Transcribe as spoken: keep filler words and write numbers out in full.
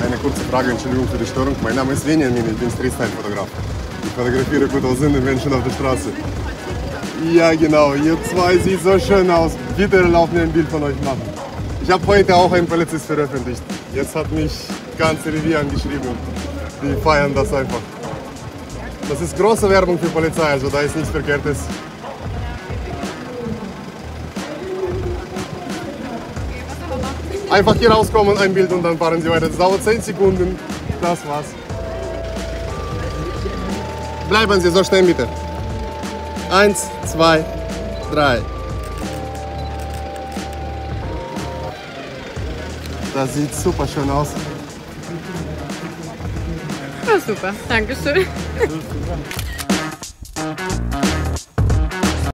Eine kurze Frage, Entschuldigung für die Störung. Mein Name ist Benjamin, ich bin Street-Style-Fotograf. Ich fotografiere gut aussehende Menschen auf der Straße. Ja genau, ihr zwei sieht so schön aus. Bitte erlaubt mir ein Bild von euch machen. Ich habe heute auch einen Polizist veröffentlicht. Jetzt hat mich ganz Revier angeschrieben. Die feiern das einfach. Das ist große Werbung für Polizei, also da ist nichts Verkehrtes. Einfach hier rauskommen, ein Bild und dann fahren Sie weiter. Das dauert zehn Sekunden. Das war's. Bleiben Sie so stehen, bitte. Eins, zwei, drei. Das sieht super schön aus. Ja, super, danke schön.